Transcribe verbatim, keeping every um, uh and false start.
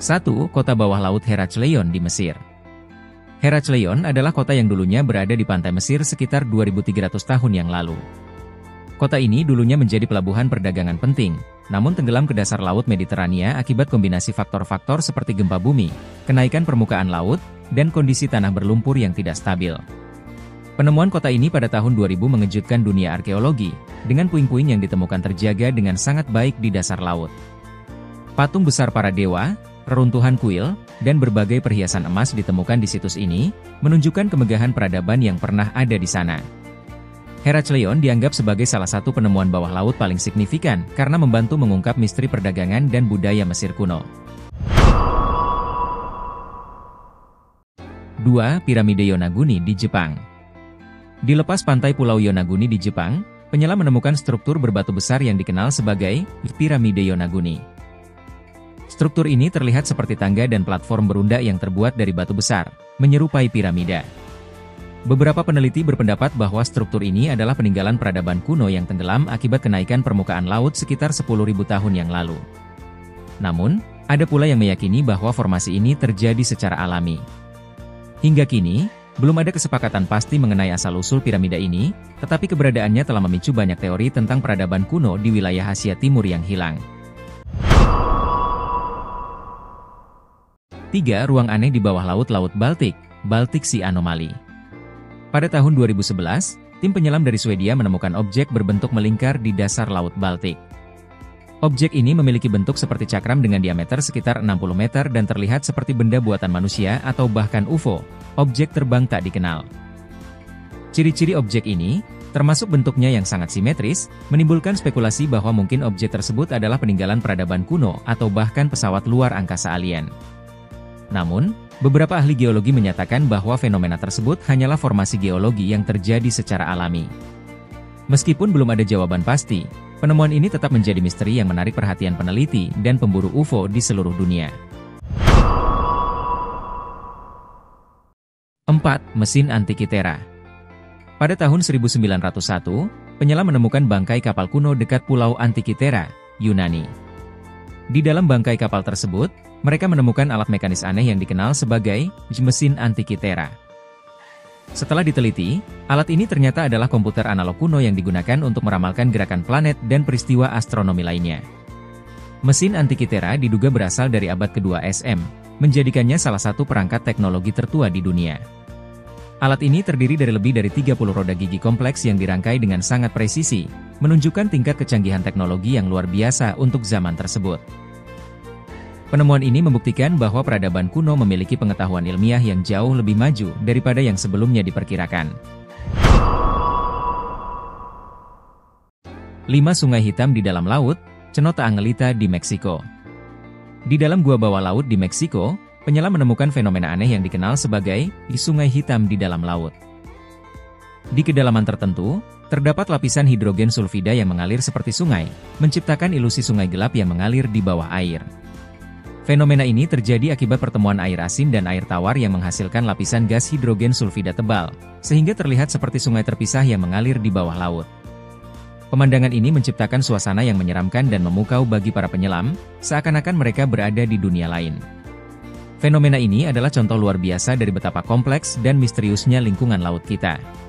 satu. Kota bawah laut Herakleion di Mesir. Herakleion adalah kota yang dulunya berada di pantai Mesir sekitar dua ribu tiga ratus tahun yang lalu. Kota ini dulunya menjadi pelabuhan perdagangan penting, namun tenggelam ke dasar laut Mediterania akibat kombinasi faktor-faktor seperti gempa bumi, kenaikan permukaan laut, dan kondisi tanah berlumpur yang tidak stabil. Penemuan kota ini pada tahun dua ribu mengejutkan dunia arkeologi, dengan puing-puing yang ditemukan terjaga dengan sangat baik di dasar laut. Patung besar para dewa, reruntuhan kuil, dan berbagai perhiasan emas ditemukan di situs ini, menunjukkan kemegahan peradaban yang pernah ada di sana. Herakleion dianggap sebagai salah satu penemuan bawah laut paling signifikan karena membantu mengungkap misteri perdagangan dan budaya Mesir kuno. dua. Piramida Yonaguni di Jepang. Di lepas pantai Pulau Yonaguni di Jepang, penyelam menemukan struktur berbatu besar yang dikenal sebagai Piramida Yonaguni. Struktur ini terlihat seperti tangga dan platform berunda yang terbuat dari batu besar, menyerupai piramida. Beberapa peneliti berpendapat bahwa struktur ini adalah peninggalan peradaban kuno yang tenggelam akibat kenaikan permukaan laut sekitar sepuluh ribu tahun yang lalu. Namun, ada pula yang meyakini bahwa formasi ini terjadi secara alami. Hingga kini, belum ada kesepakatan pasti mengenai asal-usul piramida ini, tetapi keberadaannya telah memicu banyak teori tentang peradaban kuno di wilayah Asia Timur yang hilang. tiga. Ruang aneh di bawah laut Laut Baltik, Baltic Sea Anomaly. Pada tahun dua ribu sebelas, tim penyelam dari Swedia menemukan objek berbentuk melingkar di dasar Laut Baltik. Objek ini memiliki bentuk seperti cakram dengan diameter sekitar enam puluh meter dan terlihat seperti benda buatan manusia atau bahkan U F O, objek terbang tak dikenal. Ciri-ciri objek ini, termasuk bentuknya yang sangat simetris, menimbulkan spekulasi bahwa mungkin objek tersebut adalah peninggalan peradaban kuno atau bahkan pesawat luar angkasa alien. Namun, beberapa ahli geologi menyatakan bahwa fenomena tersebut hanyalah formasi geologi yang terjadi secara alami. Meskipun belum ada jawaban pasti, penemuan ini tetap menjadi misteri yang menarik perhatian peneliti dan pemburu U F O di seluruh dunia. empat. Mesin Antikythera. Pada tahun seribu sembilan ratus satu, penyelam menemukan bangkai kapal kuno dekat Pulau Antikythera, Yunani. Di dalam bangkai kapal tersebut, mereka menemukan alat mekanis aneh yang dikenal sebagai mesin Antikythera. Setelah diteliti, alat ini ternyata adalah komputer analog kuno yang digunakan untuk meramalkan gerakan planet dan peristiwa astronomi lainnya. Mesin Antikythera diduga berasal dari abad kedua S M, menjadikannya salah satu perangkat teknologi tertua di dunia. Alat ini terdiri dari lebih dari tiga puluh roda gigi kompleks yang dirangkai dengan sangat presisi, menunjukkan tingkat kecanggihan teknologi yang luar biasa untuk zaman tersebut. Penemuan ini membuktikan bahwa peradaban kuno memiliki pengetahuan ilmiah yang jauh lebih maju daripada yang sebelumnya diperkirakan. lima. Sungai hitam di dalam laut, Cenote Angelita di Meksiko. Di dalam gua bawah laut di Meksiko, penyelam menemukan fenomena aneh yang dikenal sebagai sungai hitam di dalam laut. Di kedalaman tertentu, terdapat lapisan hidrogen sulfida yang mengalir seperti sungai, menciptakan ilusi sungai gelap yang mengalir di bawah air. Fenomena ini terjadi akibat pertemuan air asin dan air tawar yang menghasilkan lapisan gas hidrogen sulfida tebal, sehingga terlihat seperti sungai terpisah yang mengalir di bawah laut. Pemandangan ini menciptakan suasana yang menyeramkan dan memukau bagi para penyelam, seakan-akan mereka berada di dunia lain. Fenomena ini adalah contoh luar biasa dari betapa kompleks dan misteriusnya lingkungan laut kita.